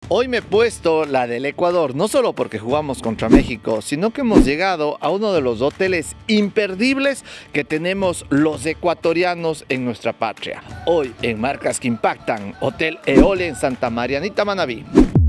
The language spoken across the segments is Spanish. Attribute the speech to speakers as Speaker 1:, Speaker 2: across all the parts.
Speaker 1: Hoy me he puesto la del Ecuador, no solo porque jugamos contra México, sino que hemos llegado a uno de los hoteles imperdibles que tenemos los ecuatorianos en nuestra patria. Hoy en Marcas que Impactan, Hotel Eole en Santa Marianita, Manabí.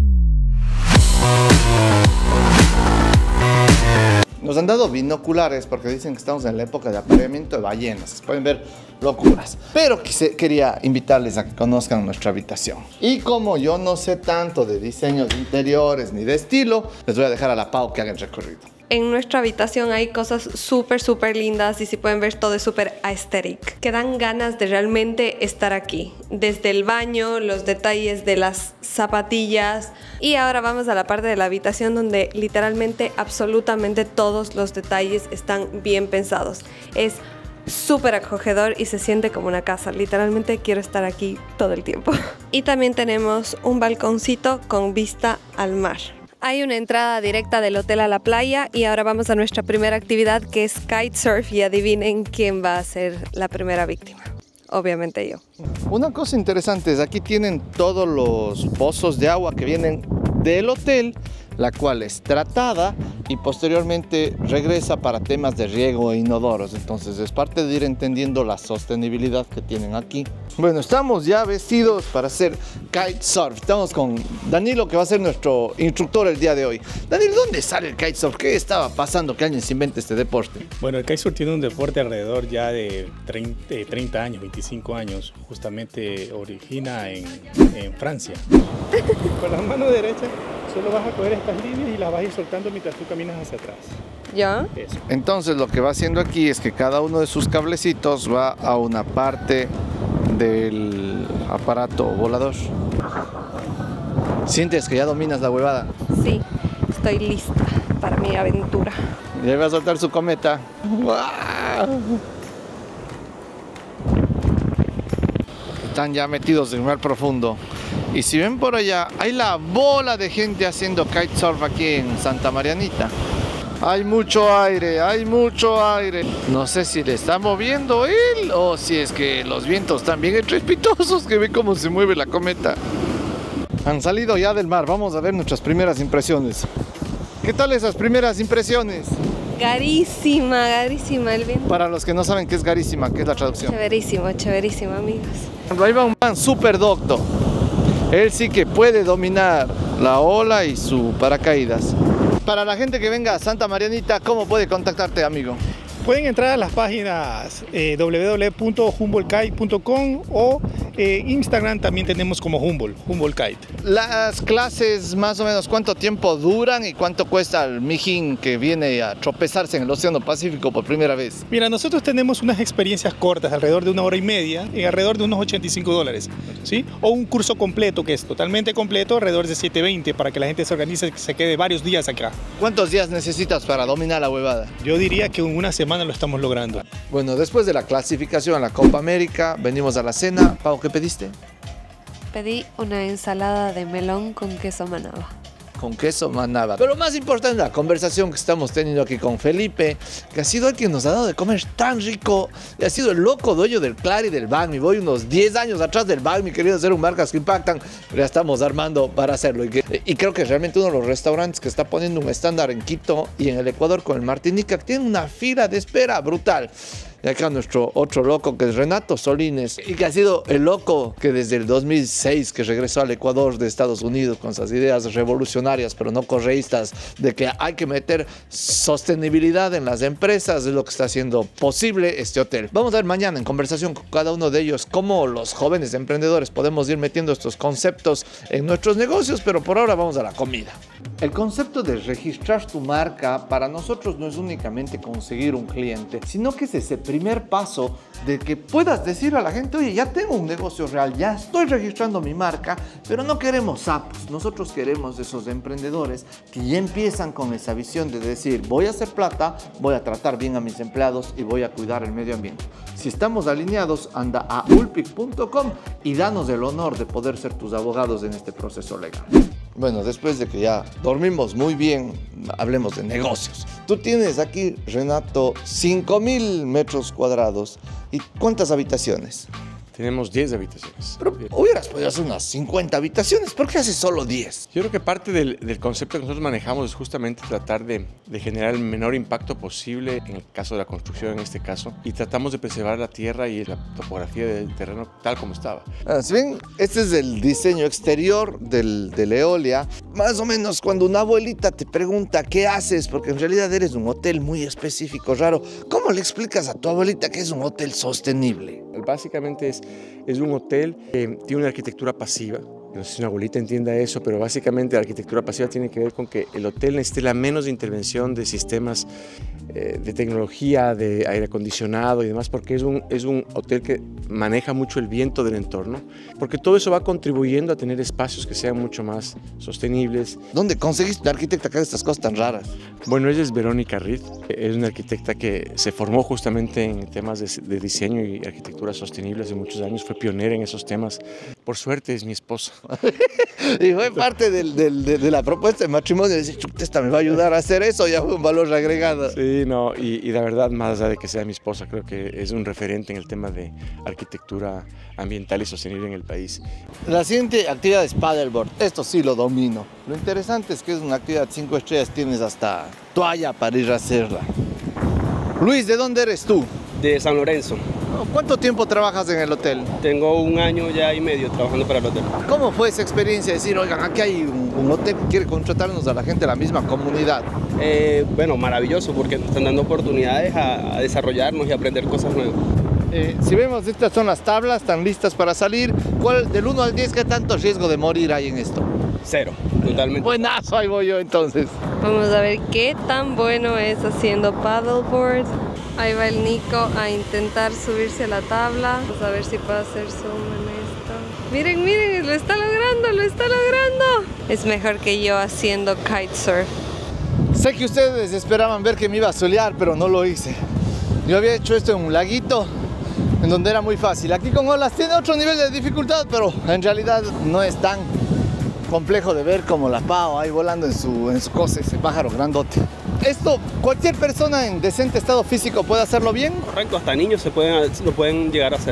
Speaker 1: Nos han dado binoculares porque dicen que estamos en la época de apareamiento de ballenas. Se pueden ver locuras. Pero quería invitarles a que conozcan nuestra habitación. Y como yo no sé tanto de diseños de interiores ni de estilo, les voy a dejar a la Pau que haga el recorrido.
Speaker 2: En nuestra habitación hay cosas súper lindas y si pueden ver todo es súper aesthetic. Que dan ganas de realmente estar aquí. Desde el baño, los detalles de las zapatillas. Y ahora vamos a la parte de la habitación donde literalmente absolutamente todos los detalles están bien pensados. Es súper acogedor y se siente como una casa. Literalmente quiero estar aquí todo el tiempo. Y también tenemos un balconcito con vista al mar. Hay una entrada directa del hotel a la playa y ahora vamos a nuestra primera actividad que es kitesurf y adivinen quién va a ser la primera víctima. Obviamente yo.
Speaker 1: Una cosa interesante es aquí tienen todos los pozos de agua que vienen del hotel, la cual es tratada y posteriormente regresa para temas de riego e inodoros. Entonces es parte de ir entendiendo la sostenibilidad que tienen aquí. Bueno, estamos ya vestidos para hacer kitesurf. Estamos con Danilo, que va a ser nuestro instructor el día de hoy. Danilo, ¿dónde sale el kitesurf? ¿Qué estaba pasando que alguien se invente este deporte?
Speaker 3: Bueno, el kitesurf tiene un deporte alrededor ya de 30 años, 25 años. Justamente origina en Francia. Con la mano derecha solo vas a coger estas líneas y las vas a ir soltando mientras tú caminas hacia atrás.
Speaker 2: ¿Ya?
Speaker 3: Eso.
Speaker 1: Entonces lo que va haciendo aquí es que cada uno de sus cablecitos va a una parte del aparato volador. ¿Sientes que ya dominas la huevada?
Speaker 2: Sí, estoy lista para mi aventura.
Speaker 1: Y ahí va a soltar su cometa. ¡Wow! Están ya metidos en el mar profundo. Y si ven por allá, hay la bola de gente haciendo kitesurf aquí en Santa Marianita. Hay mucho aire, hay mucho aire. No sé si le está moviendo él o si es que los vientos están bien estrepitosos, que ve cómo se mueve la cometa. Han salido ya del mar, vamos a ver nuestras primeras impresiones. ¿Qué tal esas primeras impresiones?
Speaker 2: Garísima el viento.
Speaker 1: Para los que no saben qué es garísima, ¿qué es la traducción?
Speaker 2: Chéverísimo, amigos.
Speaker 1: Ahí va un man súper docto. Él sí que puede dominar la ola y su paracaídas. Para la gente que venga a Santa Marianita, ¿cómo puede contactarte, amigo?
Speaker 3: Pueden entrar a las páginas www.humboldtkite.com o Instagram también tenemos como Humboldt Kite.
Speaker 1: Las clases, más o menos, ¿cuánto tiempo duran y cuánto cuesta el mijín que viene a tropezarse en el Océano Pacífico por primera vez?
Speaker 3: Mira, nosotros tenemos unas experiencias cortas, alrededor de 1 hora y media, y alrededor de unos $85, ¿sí? O un curso completo, que es totalmente completo, alrededor de $720, para que la gente se organice y se quede varios días acá.
Speaker 1: ¿Cuántos días necesitas para dominar la huevada?
Speaker 3: Yo diría que en una semana lo estamos logrando.
Speaker 1: Bueno, después de la clasificación a la Copa América, venimos a la cena. Pau, ¿qué pediste?
Speaker 2: Pedí una ensalada de melón con queso manaba.
Speaker 1: Con queso manaba. Pero más importante, la conversación que estamos teniendo aquí con Felipe, que ha sido el que nos ha dado de comer tan rico, y ha sido el loco dueño del Clary y del Bagmi. Voy unos 10 años atrás del Bagmi, querido hacer un Marcas que Impactan, pero ya estamos armando para hacerlo. Y creo que es realmente uno de los restaurantes que está poniendo un estándar en Quito y en el Ecuador con el Martinica, que tiene una fila de espera brutal. Y acá nuestro otro loco, que es Renato Solines, y que ha sido el loco que desde el 2006 que regresó al Ecuador de Estados Unidos con esas ideas revolucionarias pero no correístas de que hay que meter sostenibilidad en las empresas, es lo que está haciendo posible este hotel. Vamos a ver mañana en conversación con cada uno de ellos cómo los jóvenes emprendedores podemos ir metiendo estos conceptos en nuestros negocios, pero por ahora vamos a la comida. El concepto de registrar tu marca para nosotros no es únicamente conseguir un cliente, sino que es ese primer paso de que puedas decir a la gente, oye, ya tengo un negocio real, ya estoy registrando mi marca, pero no queremos sapos. Nosotros queremos esos emprendedores que ya empiezan con esa visión de decir, voy a hacer plata, voy a tratar bien a mis empleados y voy a cuidar el medio ambiente. Si estamos alineados, anda a ulpic.com y danos el honor de poder ser tus abogados en este proceso legal. Bueno, después de que ya dormimos muy bien, hablemos de negocios. Tú tienes aquí, Renato, 5.000 metros cuadrados. ¿Y cuántas habitaciones?
Speaker 4: Tenemos 10 habitaciones.
Speaker 1: Pero hubieras podido hacer unas 50 habitaciones. ¿Por qué haces solo 10?
Speaker 4: Yo creo que parte del concepto que nosotros manejamos es justamente tratar de generar el menor impacto posible en el caso de la construcción, en este caso, y tratamos de preservar la tierra y la topografía del terreno tal como estaba.
Speaker 1: Si bien este es el diseño exterior del Eolia, más o menos cuando una abuelita te pregunta qué haces, porque en realidad eres un hotel muy específico, raro, ¿cómo le explicas a tu abuelita que es un hotel sostenible?
Speaker 4: Básicamente es un hotel que tiene una arquitectura pasiva. No sé si una abuelita entienda eso, pero básicamente la arquitectura pasiva tiene que ver con que el hotel necesite la menos intervención de sistemas de tecnología, de aire acondicionado y demás, porque es un hotel que maneja mucho el viento del entorno, porque todo eso va contribuyendo a tener espacios que sean mucho más sostenibles.
Speaker 1: ¿Dónde conseguiste una arquitecta que haga estas cosas tan raras?
Speaker 4: Bueno, ella es Verónica Reed, es una arquitecta que se formó justamente en temas de diseño y arquitectura sostenible hace muchos años, fue pionera en esos temas. Por suerte es mi esposa.
Speaker 1: Y fue parte de la propuesta de matrimonio, decir, chuta, esta me va a ayudar a hacer eso, ya fue un valor agregado.
Speaker 4: Sí, no, y la verdad, más allá de que sea mi esposa, creo que es un referente en el tema de arquitectura ambiental y sostenible en el país.
Speaker 1: La siguiente actividad es paddleboard, esto sí lo domino. Lo interesante es que es una actividad 5 estrellas, tienes hasta toalla para ir a hacerla. Luis, ¿de dónde eres tú?
Speaker 5: De San Lorenzo.
Speaker 1: ¿Cuánto tiempo trabajas en el hotel?
Speaker 5: Tengo 1 año ya y medio trabajando para el hotel.
Speaker 1: ¿Cómo fue esa experiencia de decir, oigan, aquí hay un hotel que quiere contratarnos a la gente de la misma comunidad?
Speaker 5: Bueno, maravilloso porque nos están dando oportunidades a desarrollarnos y aprender cosas nuevas.
Speaker 1: Si vemos, estas son las tablas, están listas para salir. ¿Cuál, del 1 al 10, qué tanto riesgo de morir hay en esto?
Speaker 5: 0, totalmente.
Speaker 1: Buenazo, ahí voy yo entonces.
Speaker 2: Vamos a ver qué tan bueno es haciendo paddleboard. Ahí va el Nico a intentar subirse a la tabla. Vamos a ver si puede hacer zoom en esto. Miren, miren, lo está logrando, lo está logrando. Es mejor que yo haciendo kitesurf.
Speaker 1: Sé que ustedes esperaban ver que me iba a solear, pero no lo hice. Yo había hecho esto en un laguito, en donde era muy fácil. Aquí con olas tiene otro nivel de dificultad, pero en realidad no es tan complejo de ver como la Pau ahí volando en su cosa, ese pájaro grandote. Esto, cualquier persona en decente estado físico puede hacerlo bien.
Speaker 5: Correcto, hasta niños lo pueden llegar a hacer.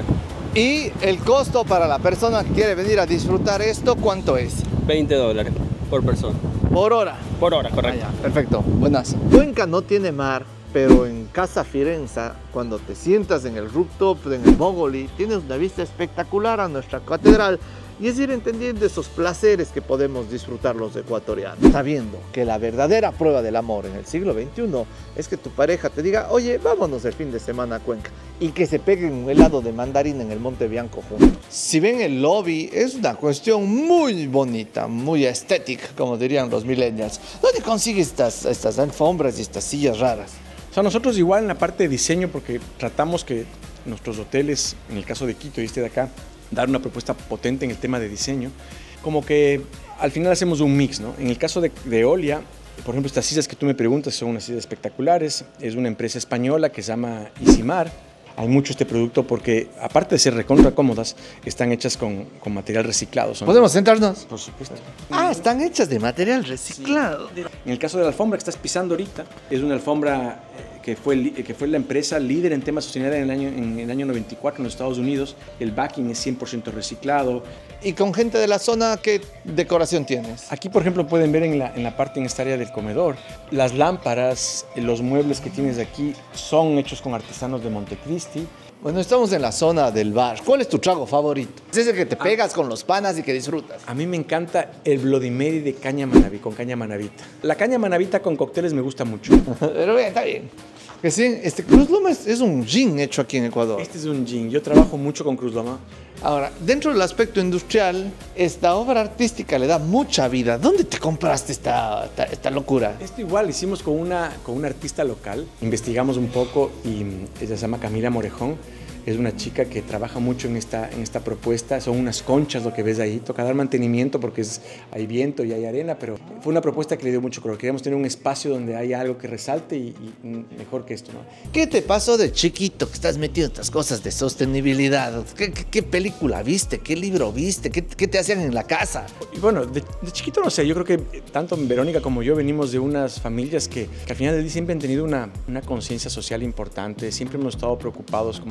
Speaker 1: Y el costo para la persona que quiere venir a disfrutar esto, ¿cuánto es?
Speaker 5: $20 por persona.
Speaker 1: Por hora.
Speaker 5: Por hora, correcto.
Speaker 1: Ah, ya, perfecto, buenas. Cuenca no tiene mar, pero en Casa Firenza, cuando te sientas en el rooftop, en el Bogoli, tienes una vista espectacular a nuestra catedral. Y es ir entendiendo esos placeres que podemos disfrutar los ecuatorianos, sabiendo que la verdadera prueba del amor en el siglo XXI es que tu pareja te diga, oye, vámonos el fin de semana a Cuenca, y que se peguen un helado de mandarina en el Monte Bianco juntos. Si ven el lobby, es una cuestión muy bonita, muy estética, como dirían los millennials. ¿Dónde consigues estas alfombras y estas sillas raras?
Speaker 4: O sea, nosotros igual en la parte de diseño, porque tratamos que nuestros hoteles, en el caso de Quito y este de acá, dar una propuesta potente en el tema de diseño, como que al final hacemos un mix, ¿no? En el caso de Eolia, por ejemplo, estas sillas que tú me preguntas son unas sillas espectaculares, es una empresa española que se llama Isimar. Hay mucho este producto porque, aparte de ser recontra cómodas, están hechas con material reciclado.
Speaker 1: ¿Podemos sentarnos?
Speaker 4: Por supuesto.
Speaker 1: Ah, están hechas de material reciclado.
Speaker 4: Sí. En el caso de la alfombra que estás pisando ahorita, es una alfombra que fue la empresa líder en temas de sostenibilidad en el año 94 en los Estados Unidos. El backing es 100% reciclado.
Speaker 1: ¿Y con gente de la zona qué decoración tienes?
Speaker 4: Aquí, por ejemplo, pueden ver en la parte, en esta área del comedor, las lámparas, los muebles que tienes aquí son hechos con artesanos de Montecristi.
Speaker 1: Bueno, estamos en la zona del bar. ¿Cuál es tu trago favorito? ¿Es ese que te pegas con los panas y que disfrutas?
Speaker 4: A mí me encanta el Bloody Mary de caña manabí, con caña manabita. La caña manabita con cócteles me gusta mucho.
Speaker 1: Pero bien, está bien. Que sí, Cruz Loma es un gin hecho aquí en Ecuador.
Speaker 4: Este es un gin. Yo trabajo mucho con Cruz Loma.
Speaker 1: Ahora, dentro del aspecto industrial, esta obra artística le da mucha vida. ¿Dónde te compraste esta locura?
Speaker 4: Esto igual hicimos con una artista local. Investigamos un poco y ella se llama Camila Morejón. Es una chica que trabaja mucho en esta propuesta. Son unas conchas lo que ves ahí. Toca dar mantenimiento porque hay viento y hay arena, pero fue una propuesta que le dio mucho color. Queríamos tener un espacio donde haya algo que resalte y mejor que esto, ¿no?
Speaker 1: ¿Qué te pasó de chiquito que estás metido en estas cosas de sostenibilidad? ¿Qué película viste? ¿Qué libro viste? ¿Qué te hacían en la casa?
Speaker 4: Y bueno, de chiquito no sé. Yo creo que tanto Verónica como yo venimos de unas familias que al final del día siempre han tenido una conciencia social importante. Siempre hemos estado preocupados como familia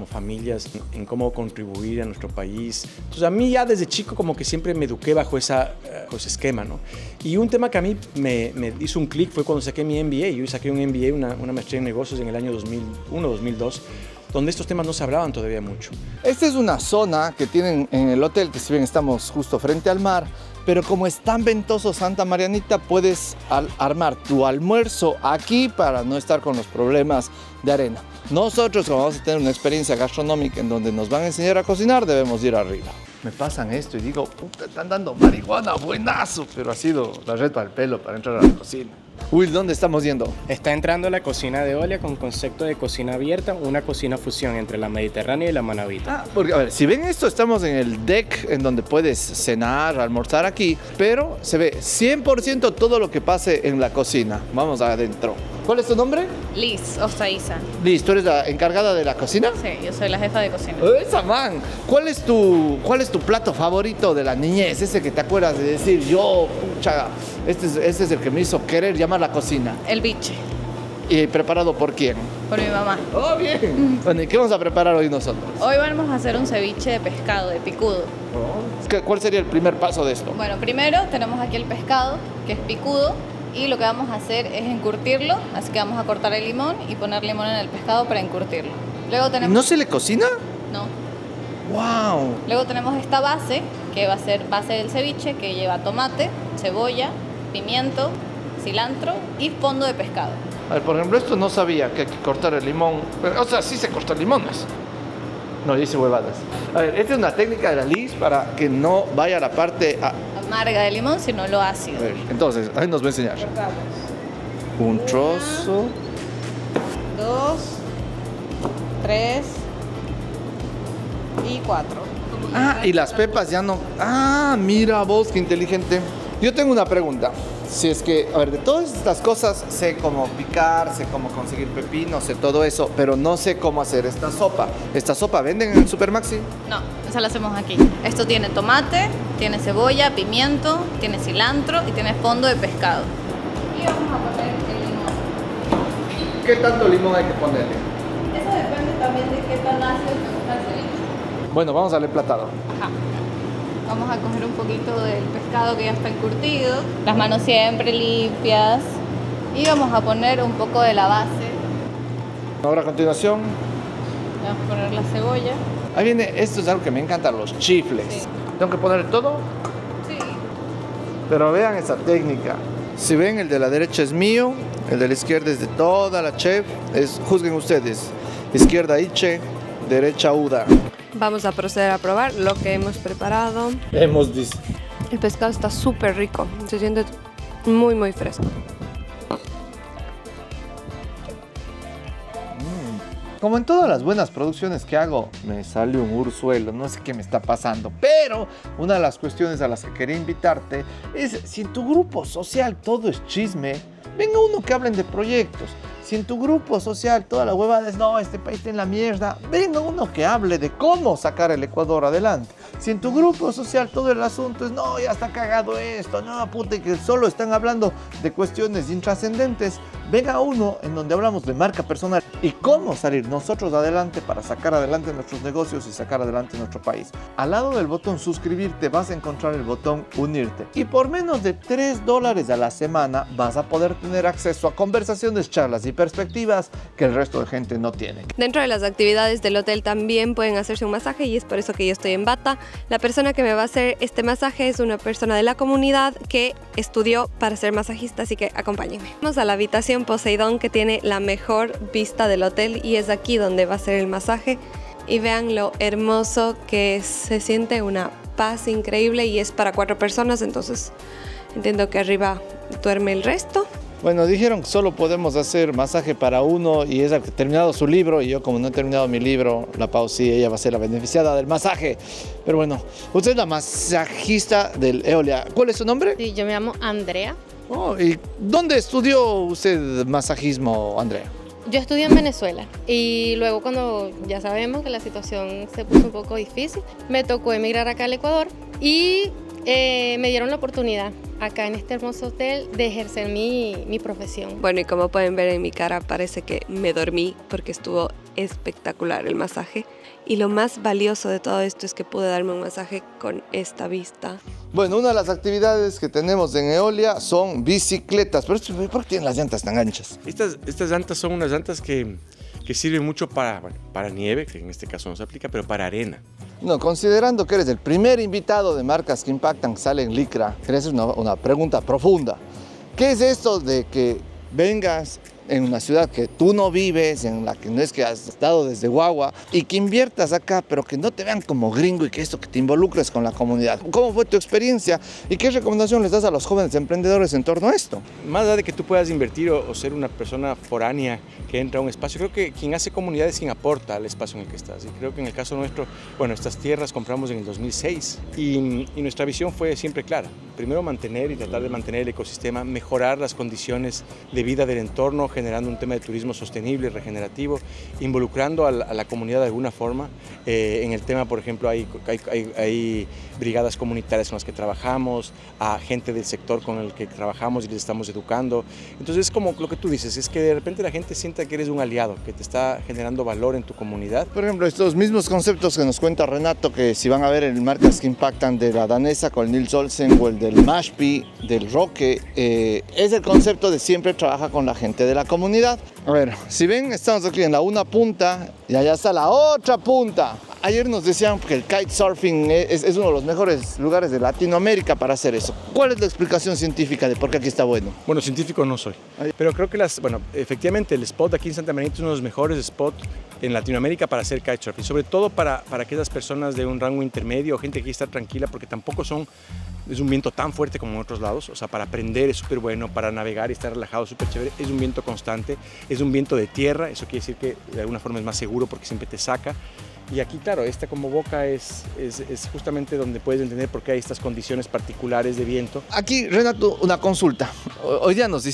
Speaker 4: familias, en cómo contribuir a nuestro país. Entonces a mí ya desde chico como que siempre me eduqué bajo ese esquema, ¿no? Y un tema que a mí me hizo un clic fue cuando saqué mi MBA. Yo saqué un MBA, una maestría en negocios en el año 2001, 2002, donde estos temas no se hablaban todavía mucho.
Speaker 1: Esta es una zona que tienen en el hotel, que si bien estamos justo frente al mar, pero como es tan ventoso Santa Marianita, puedes armar tu almuerzo aquí para no estar con los problemas de arena. Nosotros, como vamos a tener una experiencia gastronómica en donde nos van a enseñar a cocinar, debemos ir arriba. Me pasan esto y digo, puta, están dando marihuana, buenazo, pero ha sido la red para el pelo para entrar a la cocina. Will, ¿dónde estamos yendo?
Speaker 6: Está entrando a la cocina de Olia con concepto de cocina abierta, una cocina fusión entre la mediterránea y la manabita.
Speaker 1: Porque, a ver, si ven esto, estamos en el deck en donde puedes cenar, almorzar aquí, pero se ve 100% todo lo que pase en la cocina. Vamos adentro. ¿Cuál es tu nombre?
Speaker 7: Liz Ostaiza.
Speaker 1: Liz, ¿tú eres la encargada de la cocina?
Speaker 7: Sí, yo soy la jefa de cocina.
Speaker 1: ¡Esa man! ¿Cuál es tu plato favorito de la niñez? Ese que te acuerdas de decir, yo, pucha, este es el que me hizo querer llamar la cocina.
Speaker 7: El biche,
Speaker 1: ¿Y preparado por quién?
Speaker 7: por mi mamá.
Speaker 1: ¡Oh, bien! Bueno, ¿y qué vamos a preparar hoy nosotros?
Speaker 7: Hoy vamos a hacer un ceviche de pescado, de picudo.
Speaker 1: ¿Cuál sería el primer paso de esto?
Speaker 7: Bueno, primero tenemos aquí el pescado, que es picudo, y lo que vamos a hacer es encurtirlo, así que vamos a cortar el limón y poner limón en el pescado para encurtirlo. Luego tenemos...
Speaker 1: ¿No se le cocina?
Speaker 7: No.
Speaker 1: ¡Wow!
Speaker 7: Luego tenemos esta base, que va a ser base del ceviche, que lleva tomate, cebolla, pimiento, cilantro y fondo de pescado.
Speaker 1: A ver, por ejemplo, esto no sabía que hay que cortar el limón. O sea, sí se cortan limones. No, dice huevadas. A ver, esta es una técnica de la Liz para que no vaya a la parte...
Speaker 7: Amarga de limón, sino lo ácido.
Speaker 1: A ver, entonces, ahí nos va a enseñar.
Speaker 7: Cortamos.
Speaker 1: Un trozo.
Speaker 7: 2, 3 y 4.
Speaker 1: Ah, y las pepas ya no... Ah, mira vos, qué inteligente. Yo tengo una pregunta. Si es que, a ver, de todas estas cosas sé cómo picar, sé cómo conseguir pepinos, sé todo eso, pero no sé cómo hacer esta sopa. ¿Esta sopa venden en el Supermaxi?
Speaker 7: No, esa la hacemos aquí. Esto tiene tomate, tiene cebolla, pimiento, tiene cilantro y tiene fondo de pescado. Y vamos a poner el limón.
Speaker 1: ¿Qué tanto limón hay que ponerle?
Speaker 7: Eso depende también de qué tan ácido te gusta el ceviche.
Speaker 1: Bueno, vamos a darle platado.
Speaker 7: Ajá. Vamos a coger un poquito del pescado que ya está encurtido. Las manos siempre limpias. Y vamos a poner un poco de la base.
Speaker 1: Ahora a continuación,
Speaker 7: Vamos a poner la cebolla.
Speaker 1: ahí viene, esto es algo que me encanta, los chifles.
Speaker 7: Sí.
Speaker 1: ¿Tengo que poner todo?
Speaker 7: Sí.
Speaker 1: Pero vean esa técnica. Si ven, el de la derecha es mío, el de la izquierda es de toda la chef. Juzguen ustedes. Izquierda Iche, derecha Uda.
Speaker 2: Vamos a proceder a probar lo que hemos preparado.
Speaker 1: Hemos dicho.
Speaker 2: El pescado está súper rico, se siente muy, muy fresco.
Speaker 1: Como en todas las buenas producciones que hago, me sale un urzuelo, no sé qué me está pasando. Pero una de las cuestiones a las que quería invitarte es, si en tu grupo social todo es chisme, venga uno que hablen de proyectos. Si en tu grupo social toda la huevada es, no, este país está en la mierda, venga uno que hable de cómo sacar el Ecuador adelante. Si en tu grupo social todo el asunto es, no, ya está cagado esto, no, puta, que solo están hablando de cuestiones intrascendentes, venga uno en donde hablamos de marca personal y cómo salir nosotros adelante para sacar adelante nuestros negocios y sacar adelante nuestro país. Al lado del botón suscribirte vas a encontrar el botón unirte. Y por menos de $3 a la semana vas a poder tener acceso a conversaciones, charlas y perspectivas que el resto de gente no tiene.
Speaker 2: Dentro de las actividades del hotel también pueden hacerse un masaje y es por eso que yo estoy en bata. La persona que me va a hacer este masaje es una persona de la comunidad que estudió para ser masajista, así que acompáñenme. Vamos a la habitación Poseidón, que tiene la mejor vista del hotel y es aquí donde va a ser el masaje. Y vean lo hermoso que es. Se siente una paz increíble y es para 4 personas, entonces entiendo que arriba duerme el resto.
Speaker 1: Bueno, dijeron que solo podemos hacer masaje para uno y es el que ha terminado su libro y yo, como no he terminado mi libro, la Pau sí, ella va a ser la beneficiada del masaje. Pero bueno, usted es la masajista del Eolia. ¿Cuál es su nombre?
Speaker 8: Sí, yo me llamo Andrea.
Speaker 1: Oh, ¿y dónde estudió usted masajismo, Andrea?
Speaker 8: Yo estudié en Venezuela y luego cuando ya sabemos que la situación se puso un poco difícil, me tocó emigrar acá al Ecuador y me dieron la oportunidad acá en este hermoso hotel de ejercer mi profesión.
Speaker 2: Bueno, y como pueden ver en mi cara, parece que me dormí porque estuvo espectacular el masaje. Y lo más valioso de todo esto es que pude darme un masaje con esta vista.
Speaker 1: Bueno, una de las actividades que tenemos en Eolia son bicicletas. Pero ¿por qué tienen las llantas tan anchas?
Speaker 4: Estas llantas son unas llantas que sirven mucho para nieve, que en este caso no se aplica, pero para arena.
Speaker 1: No, considerando que eres el primer invitado de Marcas que Impactan que sale en Licra, quería hacer una pregunta profunda. ¿Qué es esto de que vengas en una ciudad que tú no vives, en la que no es que has estado desde guagua, y que inviertas acá, pero que no te vean como gringo y que esto, que te involucres con la comunidad? ¿Cómo fue tu experiencia y qué recomendación les das a los jóvenes emprendedores en torno a esto?
Speaker 4: Más allá de que tú puedas invertir o ser una persona foránea que entra a un espacio, creo que quien hace comunidad es quien aporta al espacio en el que estás. Y creo que en el caso nuestro, bueno, estas tierras compramos en el 2006 y nuestra visión fue siempre clara. Primero mantener y tratar de mantener el ecosistema, mejorar las condiciones de vida del entorno, generando un tema de turismo sostenible, regenerativo, involucrando a la comunidad de alguna forma. En el tema, por ejemplo, hay brigadas comunitarias con las que trabajamos, a gente del sector con el que trabajamos y les estamos educando. Entonces es como lo que tú dices, es que de repente la gente sienta que eres un aliado, que te está generando valor en tu comunidad.
Speaker 1: Por ejemplo, estos mismos conceptos que nos cuenta Renato, que si van a ver en Marcas que Impactan de la danesa con el Nils Olsen o el del Mashpi, del Roque, es el concepto de siempre trabaja con la gente de la comunidad. A ver, si ven, estamos aquí en la una punta y allá está la otra punta. Ayer nos decían que el kitesurfing es uno de los mejores lugares de Latinoamérica para hacer eso. ¿Cuál es la explicación científica de por qué aquí está bueno?
Speaker 4: Bueno, científico no soy, pero creo que efectivamente el spot aquí en Santa Margarita es uno de los mejores spots en Latinoamérica para hacer kitesurfing, sobre todo para aquellas personas de un rango intermedio o gente que quiere estar tranquila, porque tampoco es un viento tan fuerte como en otros lados. O sea, para aprender es súper bueno, para navegar y estar relajado es súper chévere. Es un viento constante, es un viento de tierra, eso quiere decir que de alguna forma es más seguro porque siempre te saca. Y aquí, claro, esta como boca es justamente donde puedes entender por qué hay estas condiciones particulares de viento.
Speaker 1: Aquí, Renato, una consulta. Hoy día nos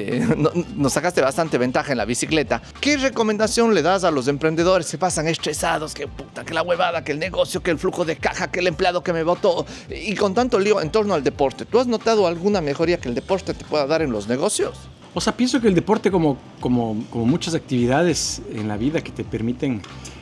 Speaker 1: sacaste bastante ventaja en la bicicleta. ¿Qué recomendación le das a los emprendedores que pasan estresados, que la huevada, que el negocio, que el flujo de caja, que el empleado que me botó, y con tanto lío en torno al deporte? ¿Tú has notado alguna mejoría que el deporte te pueda dar en los negocios?
Speaker 4: O sea, pienso que el deporte, como muchas actividades en la vida que te permiten,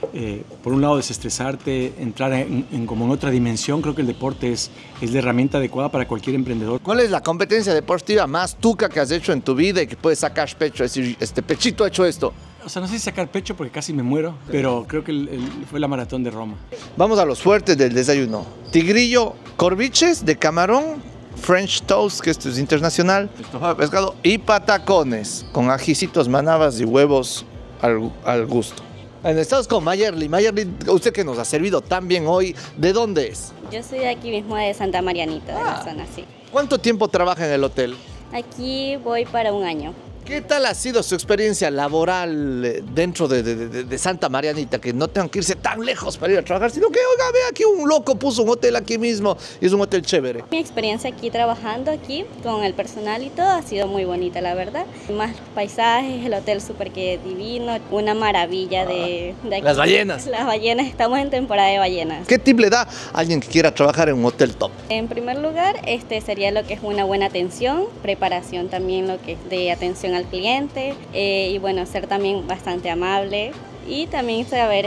Speaker 4: por un lado, desestresarte, entrar como en otra dimensión, creo que el deporte es la herramienta adecuada para cualquier emprendedor.
Speaker 1: ¿Cuál es la competencia deportiva más tuca que has hecho en tu vida y que puedes sacar pecho, decir, Pechito ha hecho esto?
Speaker 4: O sea, no sé si sacar pecho porque casi me muero, pero creo que fue la maratón de Roma.
Speaker 1: Vamos a los fuertes del desayuno. Tigrillo, corviches de camarón, French toast, que esto es internacional, estofado de pescado, y patacones con ajicitos, manabas y huevos al gusto. Estamos con Mayerly. Mayerly, usted que nos ha servido tan bien hoy, ¿de dónde es?
Speaker 9: Yo soy de aquí mismo, de Santa Marianita, de la zona, sí.
Speaker 1: ¿Cuánto tiempo trabaja en el hotel?
Speaker 9: Aquí voy para un año.
Speaker 1: ¿Qué tal ha sido su experiencia laboral dentro de Santa Marianita? Que no tengan que irse tan lejos para ir a trabajar, sino que, oiga, ve aquí un loco puso un hotel aquí mismo y es un hotel chévere.
Speaker 9: Mi experiencia aquí trabajando aquí con el personal y todo ha sido muy bonita, la verdad. Más los paisajes, el hotel súper que divino, una maravilla de aquí.
Speaker 1: Las ballenas.
Speaker 9: Las ballenas, estamos en temporada de ballenas.
Speaker 1: ¿Qué tip le da a alguien que quiera trabajar en un hotel top?
Speaker 9: En primer lugar, sería lo que es una buena atención, preparación también lo que es de atención al cliente y bueno, ser también bastante amable y también saber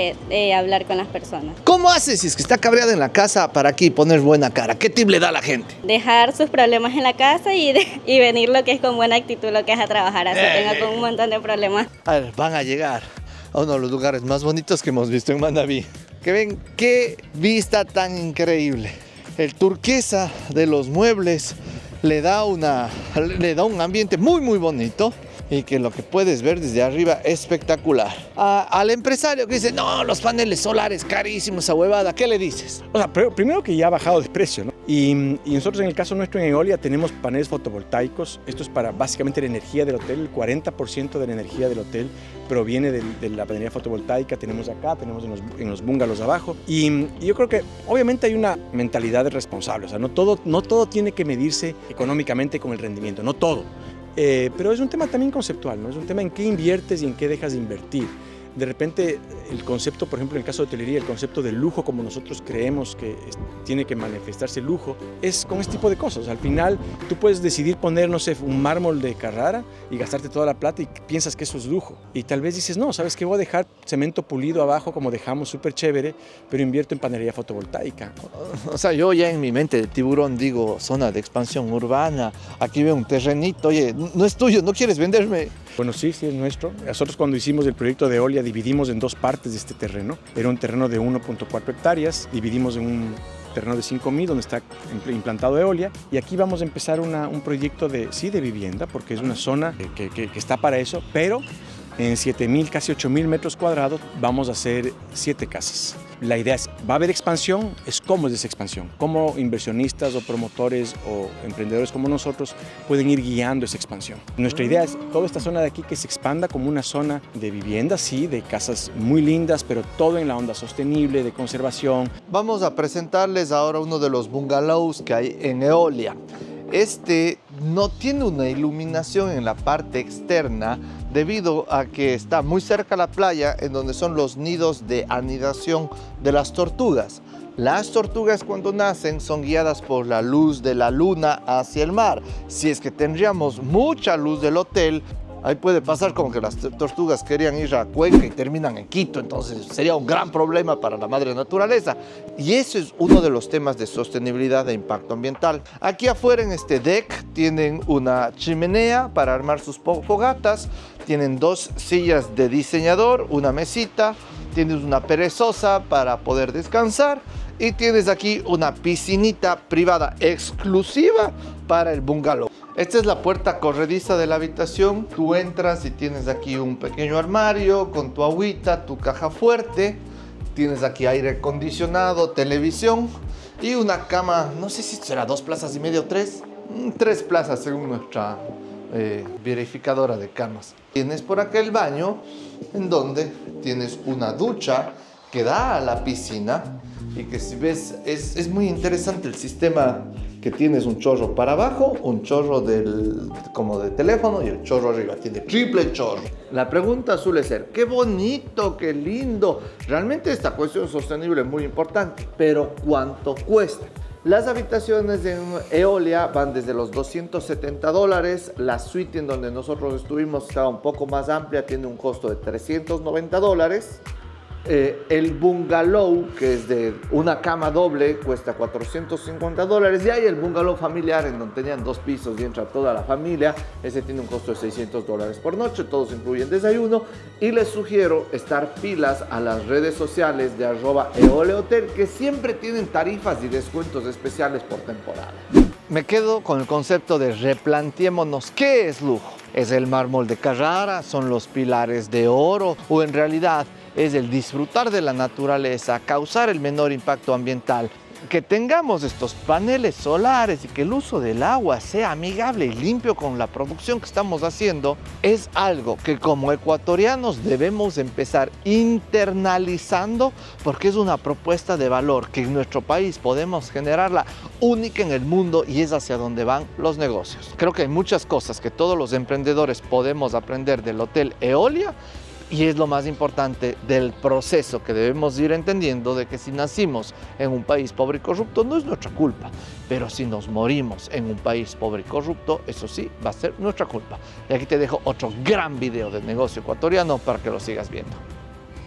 Speaker 9: hablar con las personas.
Speaker 1: ¿Cómo hace si es que está cabreada en la casa para aquí poner buena cara? ¿Qué tip le da a la gente?
Speaker 9: Dejar sus problemas en la casa y venir lo que es con buena actitud, lo que es a trabajar, así tenga con un montón de problemas.
Speaker 1: A ver, van a llegar a uno de los lugares más bonitos que hemos visto en Manabí. Que ven qué vista tan increíble. El turquesa de los muebles le da un ambiente muy muy bonito y que lo que puedes ver desde arriba es espectacular. Al empresario que dice, no, los paneles solares carísimos, esa huevada, ¿qué le dices?
Speaker 4: O sea, primero que ya ha bajado de precio, ¿no? Y nosotros en el caso nuestro en Eolia tenemos paneles fotovoltaicos. Esto es para básicamente la energía del hotel. El 40% de la energía del hotel proviene de la panería fotovoltaica. Tenemos acá, tenemos en los bungalows abajo. Y yo creo que obviamente hay una mentalidad de responsable. O sea, no todo tiene que medirse económicamente con el rendimiento, no todo. Pero es un tema también conceptual, ¿no? Es un tema en qué inviertes y en qué dejas de invertir. De repente el concepto, por ejemplo en el caso de hotelería, el concepto de lujo como nosotros creemos que tiene que manifestarse lujo, es con este tipo de cosas. Al final tú puedes decidir poner, no sé, un mármol de Carrara y gastarte toda la plata y piensas que eso es lujo. Y tal vez dices, no, ¿sabes qué? Voy a dejar cemento pulido abajo como dejamos, súper chévere, pero invierto en panelería fotovoltaica.
Speaker 1: O sea, yo ya en mi mente de tiburón digo, zona de expansión urbana, aquí veo un terrenito, oye, no es tuyo, ¿no quieres venderme?
Speaker 4: Bueno, sí, sí es nuestro. Nosotros cuando hicimos el proyecto de Eolia dividimos en dos partes de este terreno. Era un terreno de 1.4 hectáreas, dividimos en un terreno de 5.000 donde está implantado Eolia, y aquí vamos a empezar un proyecto de vivienda, porque es una zona que está para eso, pero en 7.000, casi 8.000 metros cuadrados vamos a hacer 7 casas. La idea es, va a haber expansión, es cómo es esa expansión, cómo inversionistas o promotores o emprendedores como nosotros pueden ir guiando esa expansión. Nuestra idea es toda esta zona de aquí que se expanda como una zona de vivienda, sí, de casas muy lindas, pero todo en la onda sostenible, de conservación.
Speaker 1: Vamos a presentarles ahora uno de los bungalows que hay en Eolia. Este no tiene una iluminación en la parte externa debido a que está muy cerca a la playa, en donde son los nidos de anidación de las tortugas. Las tortugas cuando nacen son guiadas por la luz de la luna hacia el mar. Si es que tendríamos mucha luz del hotel, ahí puede pasar como que las tortugas querían ir a Cuenca y terminan en Quito, entonces sería un gran problema para la madre naturaleza. Y eso es uno de los temas de sostenibilidad e impacto ambiental. Aquí afuera en este deck tienen una chimenea para armar sus fogatas, tienen 2 sillas de diseñador, una mesita, tienes una perezosa para poder descansar y tienes aquí una piscinita privada exclusiva para el bungalow. Esta es la puerta corrediza de la habitación. Tú entras y tienes aquí un pequeño armario con tu agüita, tu caja fuerte. Tienes aquí aire acondicionado, televisión y una cama, no sé si será 2 plazas y medio, 3. 3 plazas según nuestra verificadora de camas. Tienes por acá el baño, en donde tienes una ducha que da a la piscina y que si ves es muy interesante el sistema que tienes un chorro para abajo, un chorro como de teléfono y el chorro arriba. Tiene triple chorro. La pregunta suele ser, qué bonito, qué lindo. Realmente esta cuestión sostenible es muy importante, pero ¿cuánto cuesta? Las habitaciones en Eolia van desde los $270. La suite en donde nosotros estuvimos estaba un poco más amplia, tiene un costo de $390. El bungalow, que es de una cama doble, cuesta $450. Y hay el bungalow familiar, en donde tenían 2 pisos y entra toda la familia. Ese tiene un costo de $600 por noche, todos incluyen desayuno. Y les sugiero estar pilas a las redes sociales de @eoliahotel, que siempre tienen tarifas y descuentos especiales por temporada. Me quedo con el concepto de replanteémonos qué es lujo. ¿Es el mármol de Carrara? ¿Son los pilares de oro? ¿O en realidad es el disfrutar de la naturaleza, causar el menor impacto ambiental? Que tengamos estos paneles solares y que el uso del agua sea amigable y limpio con la producción que estamos haciendo es algo que como ecuatorianos debemos empezar internalizando, porque es una propuesta de valor que en nuestro país podemos generarla única en el mundo y es hacia donde van los negocios. Creo que hay muchas cosas que todos los emprendedores podemos aprender del Hotel Eolia. Y es lo más importante del proceso que debemos ir entendiendo, de que si nacimos en un país pobre y corrupto no es nuestra culpa, pero si nos morimos en un país pobre y corrupto, eso sí va a ser nuestra culpa. Y aquí te dejo otro gran video del negocio ecuatoriano para que lo sigas viendo.